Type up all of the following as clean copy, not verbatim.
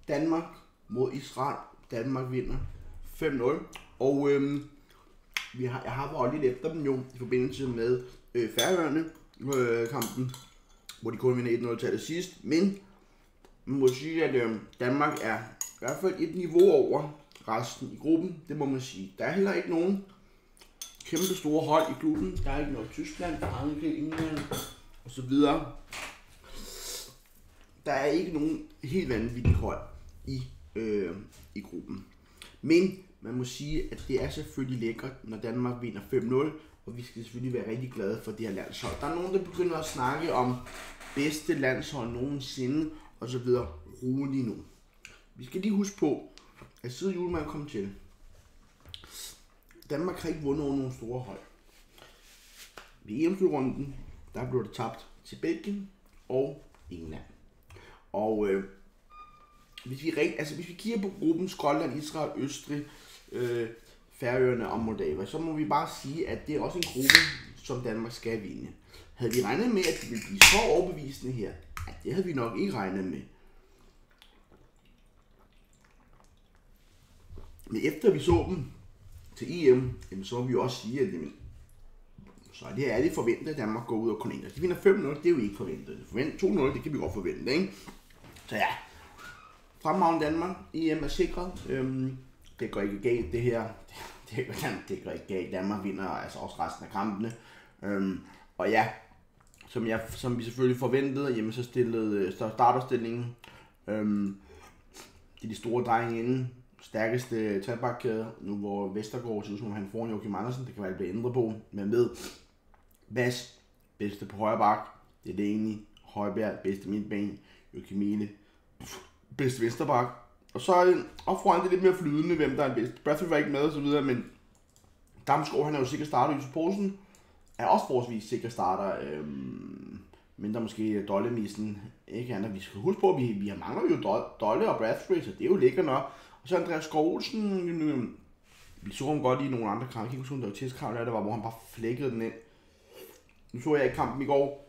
Danmark mod Israel. Danmark vinder 5-0. Og jeg har været lidt efter dem jo i forbindelse med Færøerne kampen, hvor de kun vinder 1-0 til det sidst. Men man må sige, at Danmark er i hvert fald et niveau over resten i gruppen. Det må man sige. Der er heller ikke nogen kæmpe store hold i klubben. Der er ikke noget Tyskland, Frankrig, England og så videre. Der er ikke nogen helt vanvittige hold i gruppen. Men man må sige, at det er selvfølgelig lækkert, når Danmark vinder 5-0, og vi skal selvfølgelig være rigtig glade for det her landshold. Der er nogen, der begynder at snakke om bedste landshold nogensinde, og så videre. Rolig nu. Vi skal lige huske på, at siden Hjulmand kom til, Danmark har ikke vundet over nogle store hold. Ved EM-slutrunden, der blev det tabt til Belgien og England. Og hvis vi kigger på gruppen Skotland, Israel, Østrig, Færøerne og Moldava, så må vi bare sige, at det er også en gruppe, som Danmark skal vinde. Havde vi regnet med, at det ville blive så overbevisende her? Ja, det havde vi nok ikke regnet med. Men efter vi så dem til EM, så må vi også sige, at så er det forventet, at Danmark går ud og koner. De vinder 5-0, det er jo ikke forventet. 2-0, det kan vi godt forvente, ikke? Så ja, fremragende Danmark, EM er sikret. Det går ikke galt, det her. Det går ikke galt. Danmark vinder altså også resten af kampene. Og ja, som vi selvfølgelig forventede, jamen så starterstillingen. De store drenge inde. Stærkeste trebakkæde, nu hvor Vestergaard ser ud som han får Joachim Andersen, det kan være, det bliver ændret på. Men ved, Bas, bedste på højre bak, det er det egentlig. Højbjerg, bedste midtbane, Joachim Mele, bedste vensterbak. Og så er det foran det lidt mere flydende, hvem der er bedst. Bradford var ikke med og så videre, men Damsgaard, han er jo sikkert starter. Yusuf Poulsen er også forholdsvis sikkert starter. Mindre måske Dollemissen, ikke andet. Vi skal huske på, at vi mangler jo Dolle og Bradford, så det er jo lækkert nok. Og så Andreas Skov Olsen, vi så ham godt i nogle andre kampe. Jeg kan ikke huske, der var testkamp, der var, hvor han bare flækkede den ind. Nu så jeg ikke kampen i går,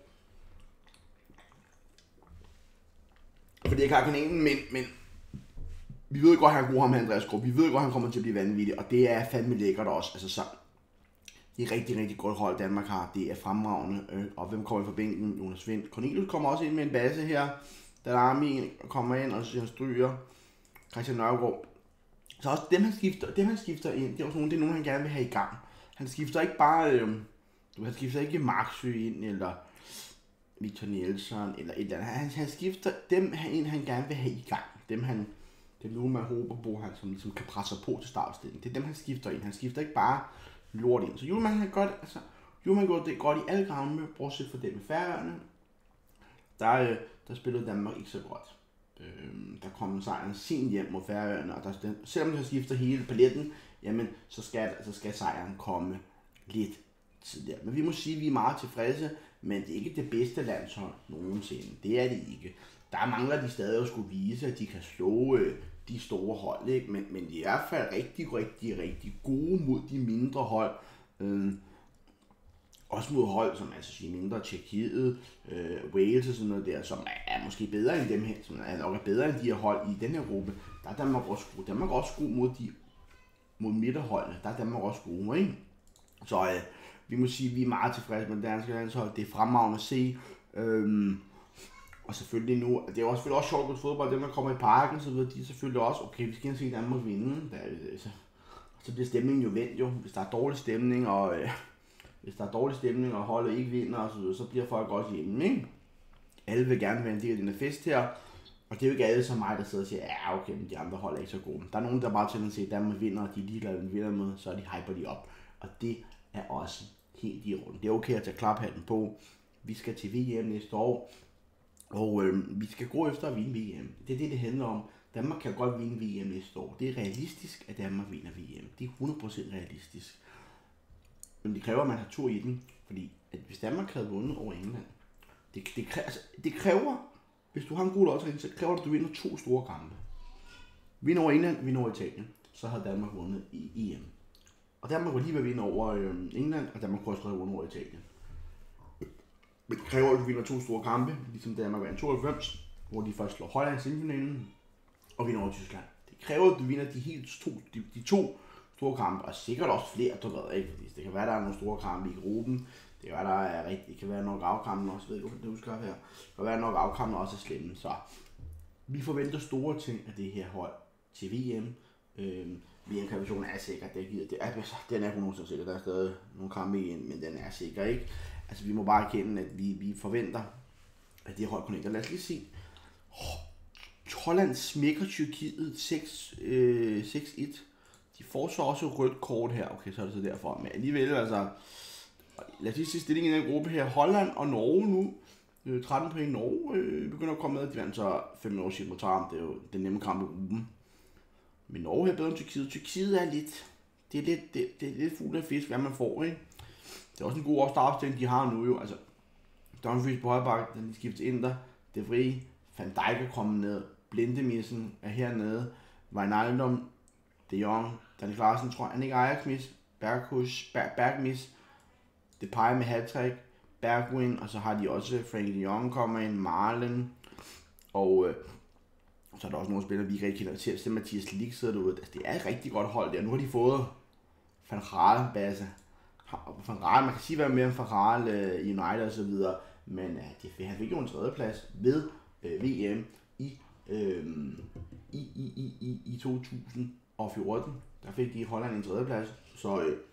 fordi jeg ikke har kanalen, men vi ved godt, at han er god ham med Andreas Skov. Vi ved godt, at han kommer til at blive vanvittig, og det er fandme lækkert også. Altså så, det er rigtig, rigtig godt hold, Danmark har. Det er fremragende. Og hvem kommer ind fra bænken? Jonas Vind. Cornelius kommer også ind med en base her. Darami kommer ind, og så stryger Christian Nørgaard. Så også dem han skifter ind, det er også nogen, han gerne vil have i gang. Han skifter ikke bare, han skifter ikke Marksø ind, eller Victor Nielsen, eller et eller andet. Han skifter dem ind, han gerne vil have i gang. Dem nu man håber på, han som ligesom kan presse på til startstillingen. Det er dem, han skifter ind. Han skifter ikke bare lort ind. Så Hjulmand har godt, gjort det godt i alle kampe, bortset for det med Færøerne. Der spillede Danmark ikke så godt. Der kom sejren sent hjem mod Færøerne, og selvom han skifter hele paletten, jamen så skal sejren komme lidt tidligere. Men vi må sige, at vi er meget tilfredse, men det er ikke det bedste landshold nogensinde. Det er det ikke. Der mangler de stadig at skulle vise, at de kan slå de store hold, ikke? Men de er i hvert fald rigtig, rigtig, rigtig gode mod de mindre hold. Også mod hold, som altså siger mindre, Tjekkiet, Wales og sådan noget der, som er måske bedre end dem her, som er nok bedre end de her hold i den her gruppe. Der er Danmark også god. Danmark er også god mod midterholdene. Der er Danmark også gode, ikke? Så vi må sige, at vi er meget tilfredse med det danske landshold. Det er fremragende at se. Og selvfølgelig nu, det er også selvfølgelig også sjovt med fodbold, dem der kommer i parken, så ved de selvfølgelig også, okay, vi skal ind se Danmark vinde. Så bliver stemningen jo vendt jo, hvis der er dårlig stemning, og holdet ikke vinder og så videre, så bliver folk også hjemme, ikke? Alle vil gerne være en del af den her fest her, og det er jo ikke alle som mig, der sidder og siger, ja okay, men de andre hold er ikke så gode. Der er nogen, der bare tænder til, at Danmark vinder, og de er ligeglade, med vinder med, så de hyper de op. Og det er også helt i orden. Det er okay at tage klaphatten på. Vi skal til VM næste år, og vi skal gå efter at vinde VM. Det er det handler om. Danmark kan godt vinde VM næste år. Det er realistisk, at Danmark vinder VM. Det er 100% realistisk. Men det kræver, at man har tur i den, fordi at hvis Danmark havde vundet over England, det kræver, hvis du har en god lodtræning, så kræver det, at du vinder 2 store kampe. Vinder over England, vinder over Italien, så havde Danmark vundet i EM. Og Danmark var lige ved at vinde over England, og Danmark kunne også have vundet over Italien. Men det kræver, at du vinder 2 store kampe, ligesom Danmark vandt 92, hvor de først slår Holland i semifinalen, og vinder over Tyskland. Det kræver, at du vinder de to store kampe, og sikkert også flere, du ved, ikke? Fordi det kan være, der er nogle store kampe i gruppen. Det kan være, der er rigtig, det kan være nok afkampen også, ved du, det husker her. Det kan være nok afkampen også er slemme, så vi forventer store ting af det her hold til VM. VM-kvalifikationen er sikker, den er 100% sikker, der er stadig nogle kampe igen, men den er sikker, ikke? Altså vi må bare erkende, at vi forventer, at det hold connecter. Lad os lige se. Holland smækker Tyrkiet 6-1. De får så også rødt kort her. Okay, så er det så derfor. Men alligevel, altså... Lad os lige se stillingen i den gruppe her. Holland og Norge nu. 13 point. Norge begynder at komme med. De vandt så 5 år siden mod Tarm. Det er jo den nemme kamp i gruppen. Men Norge er bedre end Tyrkiet. Tyrkiet er lidt... Det er lidt fugl af fisk, hvad man får, ikke? Det er også en god opstartsting, de har nu jo. Altså, Dumfries på højre bakke, den skifter ind der. De Vrij, Van Dijk er kommet ned. Blindemissen er hernede. Wijnaldum, De Jong, Danny Klaassen, tror jeg, ikke Ajax-miss. Bergmis, Depay med hat-trick, Bergwijn, og så har de også Frank de Jong kommer ind, Marlen, og så er der også nogle spillere, vi ikke rigtig kender til. Mathias Lig sidder derude. Altså, det er et rigtig godt hold der. Nu har de fået Van Gaal, Basse. Van Gaal, man kan sige, hvad med om Van Gaal i United og så videre, men han fik jo en tredjeplads ved VM i 2014. Der fik de Holland en tredjeplads, så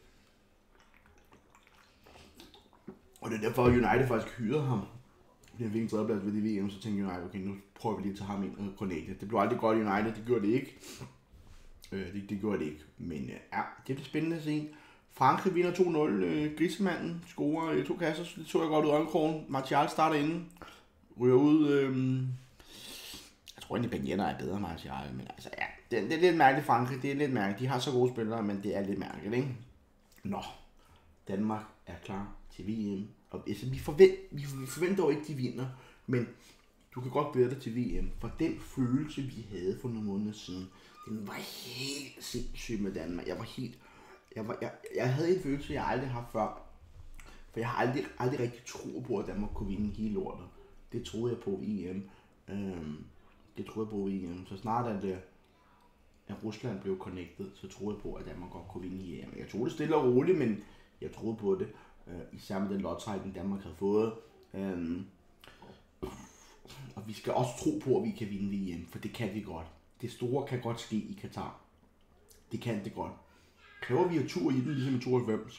og det er derfor, at United faktisk hyrede ham. Han fik en tredjeplads ved det VM, så tænkte United, okay, nu prøver vi lige at tage ham ind og Grenade. Det blev aldrig godt i United, det gjorde det ikke. Det gjorde det ikke, men ja, det bliver spændende at se. Frankrig vinder 2-0, Griezmann scorer 2 kasser, det så jeg godt ud af øjenkrogen. Martial starter inden, ryger ud. Jeg tror egentlig, Benjetter er bedre end Martial, men altså ja, det er lidt mærkeligt Frankrig, det er lidt mærkeligt. De har så gode spillere, men det er lidt mærkeligt, ikke? Nå, Danmark er klar til VM, og altså, vi forventer jo ikke, de vinder, men du kan godt glæde dig til VM, for den følelse, vi havde for nogle måneder siden, den var helt sindssyg med Danmark. Jeg havde en følelse, jeg aldrig har haft før, for jeg har aldrig rigtig troet på, at Danmark kunne vinde hele lortet. Det troede jeg på i EM. Så snart at Rusland blev connected, så troede jeg på, at Danmark godt kunne vinde i EM. Jeg troede det stille og roligt, men jeg troede på det. Især med den lodtrækning, Danmark havde fået. Og vi skal også tro på, at vi kan vinde VM, for det kan vi godt. Det store kan godt ske i Katar. Det kan det godt. Kræver vi at tur i den, ligesom i 92.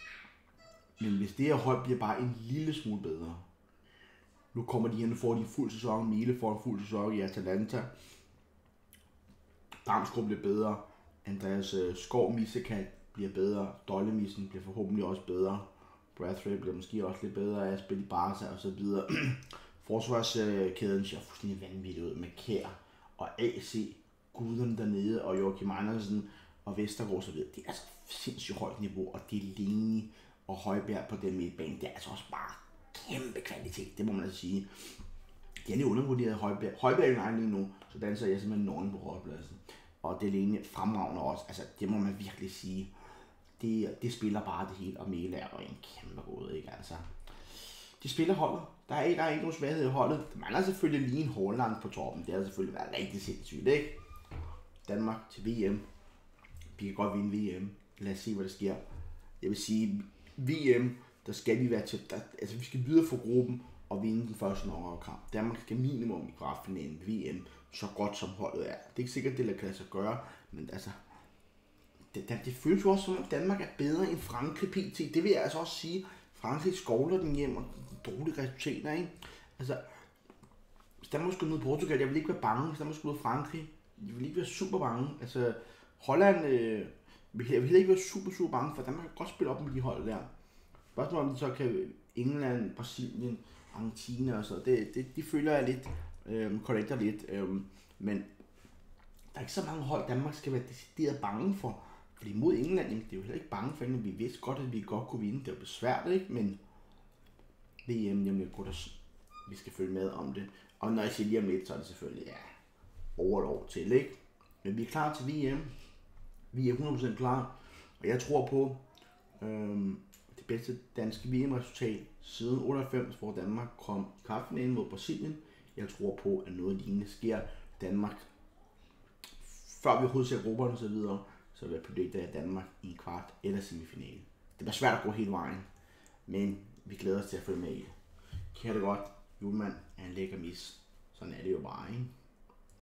Men hvis det her hold bliver bare en lille smule bedre. Nu kommer de hen og får de en fuld sæson. Miele får en fuld sæson i Atalanta. Damsgaard bliver bedre. Andreas Skov Missekat bliver bedre. Dollemissen bliver forhåbentlig også bedre. Brathwaite bliver måske også lidt bedre af at spille i Barca og så videre. Forsvarskæden ser fuldstændig vanvittigt ud med Kjær og AC, Guden dernede og Joachim Andersen og Vestergaard og så videre. Det er altså sindssygt højt niveau, og det er Lene og Højbjerg på den midtbane. Det er altså også bare kæmpe kvalitet, det må man altså sige. Det er lidt undervurderet Højbjerg. Højbjerg er lige nu, så danser jeg simpelthen nogen på højrepladsen. Og det Lene fremragner også, altså det må man virkelig sige. Det spiller bare det hele, og Mæle er jo en kæmpe god, ikke altså. De spiller holdet. Der er ikke nogen svaghed i holdet. Der mangler selvfølgelig lige en Haaland på toppen. Det har selvfølgelig været rigtig sindssygt, ikke? Danmark til VM. Vi kan godt vinde VM. Lad os se, hvad der sker. Jeg vil sige, VM, der skal vi være til... Altså, vi skal videre for gruppen og vinde den første knockout-kamp. Danmark skal minimum i kvartfinalen VM, så godt som holdet er. Det er ikke sikkert, det kan sig gøre, men altså... Det føles jo også som, at Danmark er bedre end Frankrig pt. Det vil jeg altså også sige. Frankrig skovler den hjem, og dårlige resultater, ikke? Altså, hvis Danmark skulle møde Portugal, jeg vil ikke være bange. Hvis Danmark skulle møde Frankrig, jeg vil ikke være super bange. Altså, Holland, jeg vil heller ikke være super bange, for Danmark kan godt spille op med de hold der. Spørgsmålet om de så kan England, Brasilien, Argentina og så, de føler jeg lidt, connecter lidt. Men der er ikke så mange hold, Danmark skal være decideret bange for. Fordi mod England, det er jo heller ikke bange for England. Vi vidste godt, at vi godt kunne vinde. Det var svært, ikke? Men VM, jamen, vi skal følge med om det. Og når jeg siger lige om lidt, så er det selvfølgelig over et år til, ikke? Men vi er klar til VM. Vi er 100% klar. Og jeg tror på det bedste danske VM-resultat siden 98, hvor Danmark kom i kvartfinalen mod Brasilien. Jeg tror på, at noget lignende sker. Danmark før vi overhovedet ser grupperne og så videre, så vil jeg predikte af Danmark i en kvart eller semifinale. Det bliver svært at gå hele vejen, men vi glæder os til at følge med i det. Kan det godt, julemand er en lækker mis. Sådan er det jo bare, ikke?